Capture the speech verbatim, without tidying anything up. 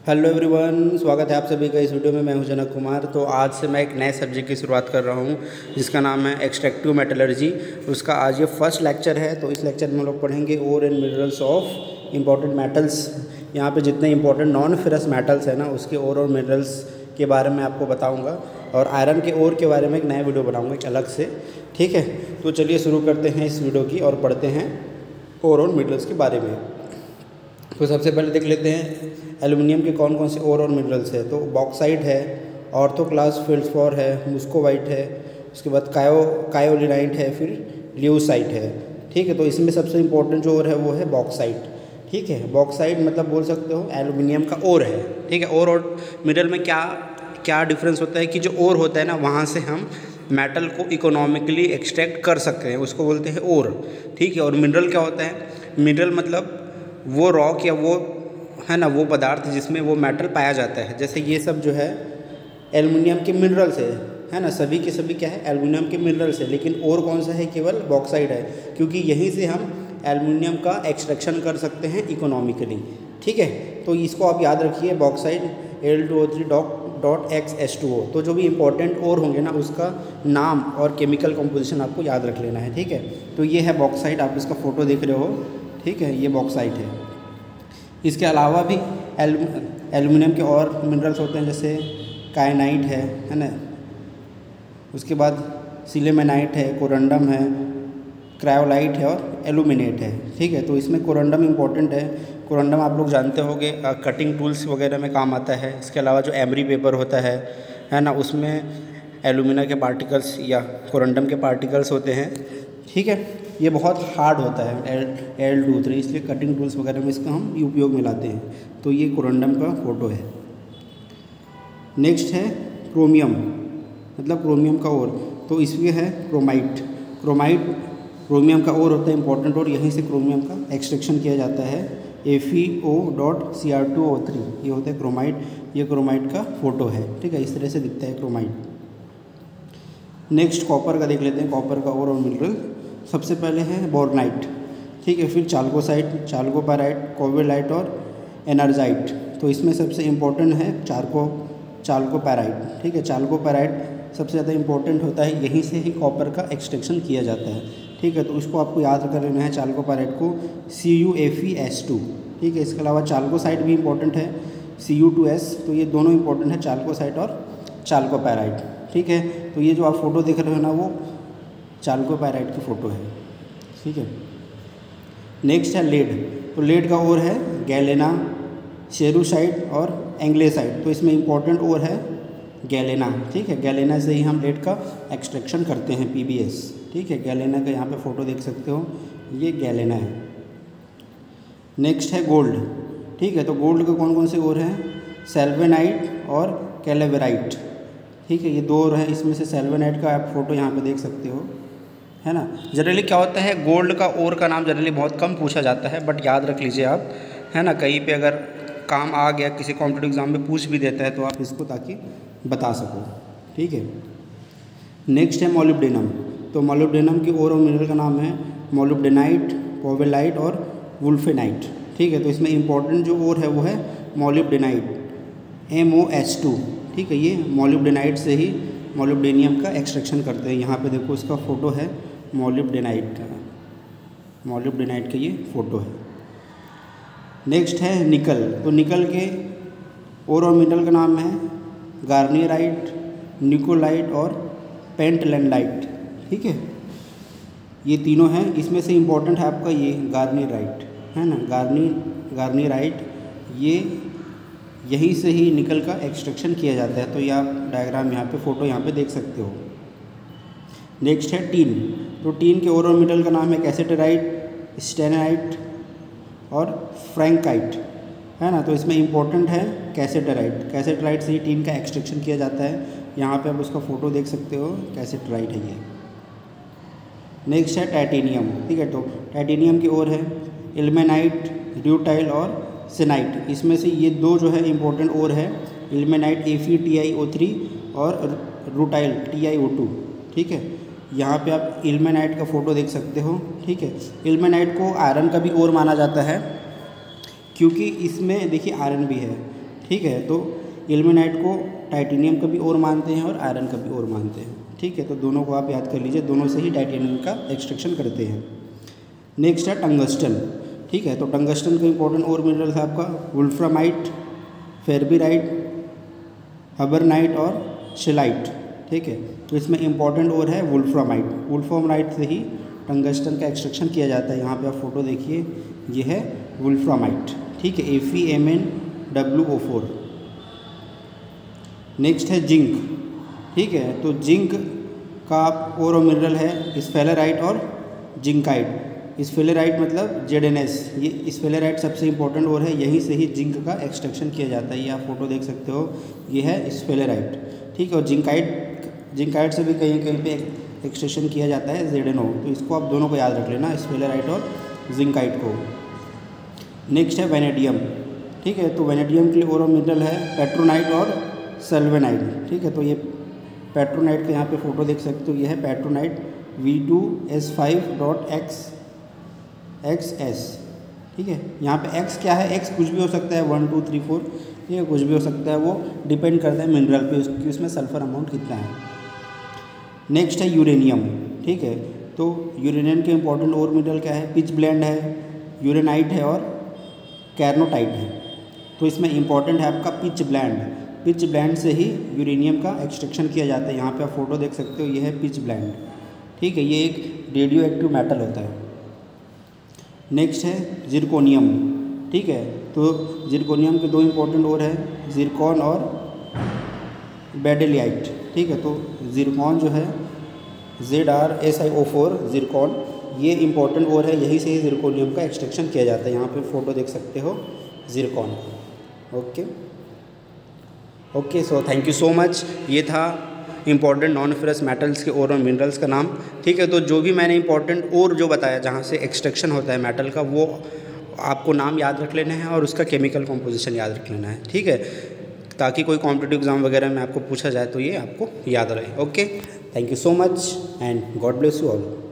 Hello everyone, स्वागत है आप सभी का इस वीडियो में। मैं हूं जनक कुमार। तो आज से मैं एक नए सब्जेक्ट की शुरुआत कर रहा हूं जिसका नाम है एक्सट्रैक्टिव मेटलर्जी। उसका आज ये फर्स्ट लेक्चर है। तो इस लेक्चर में हम लोग पढ़ेंगे ore and minerals of important metals. यहाँ पे जितने इंपॉर्टेंट नॉन फेरस मेटल्स हैं ना, उसके ओर और मिनरल्स के बारे में आपको बताऊँगा, और आयरन के ओर के बारे में एक नया वीडियो बनाऊँगा एक अलग से। ठीक है, तो चलिए शुरू करते हैं इस वीडियो की और पढ़ते हैं ओर और मिनरल्स के बारे में। तो सबसे पहले देख लेते हैं एल्युमिनियम के कौन कौन से ओर और मिनरल्स है। तो बॉक्साइट है, ऑर्थोक्लास फेल्डस्पॉर है, मुस्कोवाइट है, उसके बाद कायो कायोलिनाइट है, फिर ल्यूसाइट है। ठीक है, तो इसमें सबसे इंपॉर्टेंट जो ओर है वो है बॉक्साइट। ठीक है, बॉक्साइट मतलब बोल सकते हो एल्युमिनियम का ओर है। ठीक है, ओर और मिनरल में क्या क्या डिफरेंस होता है कि जो ओर होता है ना, वहाँ से हम मेटल को इकोनॉमिकली एक्सट्रैक्ट कर सकते हैं, उसको बोलते हैं ओर। ठीक है, और मिनरल क्या होता है? मिनरल मतलब वो रॉक या वो है ना, वो पदार्थ जिसमें वो मेटल पाया जाता है। जैसे ये सब जो है एल्युमिनियम के मिनरल्स है है ना, सभी के सभी क्या है, एल्युमिनियम के मिनरल्स है। लेकिन और कौन सा है? केवल बॉक्साइट है, क्योंकि यहीं से हम एल्युमिनियम का एक्सट्रैक्शन कर सकते हैं इकोनॉमिकली। ठीक है, तो इसको आप याद रखिए, bauxite L two O three dot dot X S two O. तो जो भी इंपॉर्टेंट और होंगे ना, उसका नाम और केमिकल कंपोजिशन आपको याद रख लेना है। ठीक है, तो ये है बॉक्साइट, आप इसका फ़ोटो देख रहे हो। ठीक है, ये बॉक्साइट है। इसके अलावा भी एल्युमिनियम के और मिनरल्स होते हैं, जैसे कायनाइट है है ना, उसके बाद सिलेमेनाइट है, कोरंडम है, क्रायोलाइट है और एल्यूमिनेट है। ठीक है, तो इसमें कोरंडम इंपॉर्टेंट है। कोरंडम आप लोग जानते होंगे, कटिंग टूल्स वगैरह में काम आता है। इसके अलावा जो एमरी पेपर होता है है ना, उसमें एल्यूमिना के पार्टिकल्स या कोरंडम के पार्टिकल्स होते हैं। ठीक है, ये बहुत हार्ड होता है एल एल टू थ्री, इसलिए कटिंग टूल्स वगैरह में इसका हम उपयोग में लाते हैं। तो ये कोरंडम का फोटो है। नेक्स्ट है क्रोमियम, मतलब क्रोमियम का ओर। तो इसमें है क्रोमाइट। क्रोमाइट क्रोमियम का ओर होता है इंपॉर्टेंट, और यहीं से क्रोमियम का एक्सट्रैक्शन किया जाता है। F E O dot C R two O three, ये होता है क्रोमाइट। ये क्रोमाइट का फोटो है। ठीक है, इस तरह से दिखता है क्रोमाइट। नेक्स्ट कॉपर का देख लेते हैं, कॉपर का ओर और मिनरल। सबसे पहले है बोर्नाइट। ठीक है, फिर चाल्कोसाइट, चाल्कोपैराइट, कोवेलाइट और एनर्जाइट। तो इसमें सबसे इम्पोर्टेंट है चार्को चाल्कोपैराइट। ठीक है, चाल्कोपैराइट सबसे ज़्यादा इम्पोर्टेंट होता है, यहीं से ही कॉपर का एक्सट्रैक्शन किया जाता है। ठीक है, तो इसको आपको याद कर लेना है, चाल्कोपैराइट को C U F E S two. ठीक है, इसके अलावा चाल्कोसाइट भी इंपॉर्टेंट है, सी यू टू एस। तो ये दोनों इंपॉर्टेंट है, चाल्कोसाइट और चाल्कोपैराइट। ठीक है, तो ये जो आप फोटो देख रहे हो ना, वो चाल्कोपैराइट की फ़ोटो है। ठीक है, नेक्स्ट है लेड। तो लेड का ओर है गैलेना, शेरूसाइट और एंग्लेसाइट। तो इसमें इंपॉर्टेंट ओर है गैलेना। ठीक है, गैलेना से ही हम लेड का एक्सट्रैक्शन करते हैं, पी बी एस। ठीक है, गैलेना का यहाँ पे फ़ोटो देख सकते हो, ये गैलेना है। नेक्स्ट है गोल्ड। ठीक है, तो गोल्ड के कौन कौन से ओर हैं? सेल्वेनाइट और कैलेवेराइट। ठीक है, ये दो ओर हैं, इसमें से सेल्वेनाइट का आप फोटो यहाँ पे देख सकते हो, है ना। जनरली क्या होता है, गोल्ड का ओर का नाम जनरली बहुत कम पूछा जाता है, बट याद रख लीजिए आप, है ना। कहीं पे अगर काम आ गया, किसी कॉम्पिटिटिव एग्जाम में पूछ भी देता है, तो आप इसको ताकि बता सको। ठीक है, नेक्स्ट है मोलिब्डेनम। तो मोलिब्डेनम की ओर और मिनरल का नाम है मोलिब्डेनाइट, कोवेलाइट और वुल्फेनाइट। ठीक है, तो इसमें इंपॉर्टेंट जो ओर है वो है molybdenite, M O S two. ठीक है, ये मोलिब्डेनाइट से ही मोलिब्डेनियम का एक्सट्रैक्शन करते हैं। यहाँ पे देखो, इसका फ़ोटो है मोलिब्डेनाइट का, मोलिब्डेनाइट का ये फ़ोटो है। नेक्स्ट है निकल। तो निकल के ओर और मिनरल का नाम है गार्नियराइट, निकोलाइट और पेंटलैंडाइट। ठीक है, ये तीनों हैं। इसमें से इम्पोर्टेंट है आपका ये गार्नियराइट, है ना, गार्नी गार्नियराइट। ये यहीं से ही निकल का एक्सट्रैक्शन किया जाता है। तो ये आप डायग्राम यहाँ पे फ़ोटो यहाँ पे देख सकते हो। नेक्स्ट है टीन। तो टीन के ओर और मिनरल का नाम है कैसेटराइट, स्टेनाइट और फ्रैंकाइट, है ना। तो इसमें इंपॉर्टेंट है कैसेटराइट। कैसेटराइट से ही टीन का एक्सट्रैक्शन किया जाता है। यहाँ पे आप उसका फ़ोटो देख सकते हो, कैसेटराइट है ये। नेक्स्ट है टाइटेनियम। ठीक है, तो टाइटेनियम की ओर है इल्मेनाइट, ड्यूटाइल और सेनाइट। इसमें से ये दो जो है इंपॉर्टेंट ओर है, ilmenite F E T I O three और rutile T I O two. ठीक है, यहाँ पे आप इल्मेनाइट का फ़ोटो देख सकते हो। ठीक है, इल्मेनाइट को आयरन का भी ओर माना जाता है, क्योंकि इसमें देखिए आयरन भी है। ठीक है। तो इल्मेनाइट को टाइटेनियम का भी ओर मानते हैं और आयरन का भी ओर मानते हैं, ठीक है। तो दोनों को आप याद कर लीजिए, दोनों से ही टाइटेनियम का एक्सट्रैक्शन करते हैं। नेक्स्ट है टंगस्टन, ठीक है। तो टंगस्टन का इंपॉर्टेंट ओर मिनरल है आपका वुल्फ्रामाइट, फेरबिराइट, हबरनाइट और शेलाइट, ठीक है। तो इसमें इंपॉर्टेंट ओर है वुल्फ्रामाइट। वुल्फ्रामाइट से ही टंगस्टन का एक्सट्रैक्शन किया जाता है। यहाँ पे आप फोटो देखिए, ये है वुल्फ्रामाइट, ठीक है, F E M N W O four. Next है जिंक, ठीक है। तो जिंक का और मिनरल है स्फेलेराइट और जिंकाइट। स्फेलेराइट मतलब जेड एन एस, ये स्फेलेराइट सबसे इंपॉर्टेंट और है, यहीं से ही जिंक का एक्सट्रैक्शन किया जाता है। ये आप फोटो देख सकते हो, ये है स्फेलेराइट, ठीक है। और जिंकाइट, जिंकाइट से भी कहीं कहीं पे एक्सट्रैक्शन किया जाता है जेड एन ओ। तो इसको आप दोनों को याद रख लेना, स्फेलेराइट और जिंकाइट को। नेक्स्ट है वेनेडियम, ठीक है। तो वेनेडियम के लिए और मिनरल है पेट्रोनाइट और सल्वेनाइट, ठीक है। तो ये पेट्रोनाइट के यहाँ पे फोटो देख सकते हो, ये है patronite V two S five dot X X S, ठीक है। यहाँ पे एक्स क्या है, एक्स कुछ भी हो सकता है, वन टू थ्री फोर, ठीक है, कुछ भी हो सकता है, वो डिपेंड करता है मिनरल पे कि उसमें सल्फर अमाउंट कितना है। नेक्स्ट है यूरेनियम, ठीक है। तो यूरेनियम के इंपॉर्टेंट और मिनरल क्या है, पिच ब्लेंड है, यूरेनाइट है और कैर्नोटाइट है। तो इसमें इंपॉर्टेंट है आपका पिच ब्लेंड। पिच ब्लेंड से ही यूरेनियम का एक्सट्रैक्शन किया जाता है। यहाँ पे आप फोटो देख सकते हो, ये है पिच ब्लेंड, ठीक है। ये एक रेडियो एक्टिव मेटल होता है। नेक्स्ट है जिरकोनियम, ठीक है। तो जिरकोनियम के दो इंपॉर्टेंट और है, जिरकॉन और बेडेलियाइट, ठीक है। तो जिरकॉन जो है Z R S I O four zircon, ये इंपॉर्टेंट और है, यही से ही जिरकोनियम का एक्सट्रैक्शन किया जाता है। यहाँ पे फोटो देख सकते हो zircon. Okay okay so thank you so much. ये था इंपॉर्टेंट नॉन फेरस मेटल्स के और मिनरल्स का नाम, ठीक है। तो जो भी मैंने इंपॉर्टेंट और जो बताया जहाँ से एक्सट्रैक्शन होता है मेटल का, वो आपको नाम याद रख लेना है और उसका केमिकल कॉम्पोजिशन याद रख लेना है, ठीक है, ताकि कोई कॉम्पिटिटिव एग्जाम वगैरह में आपको पूछा जाए तो ये आपको याद रहे। Okay, thank you so much and God bless you all.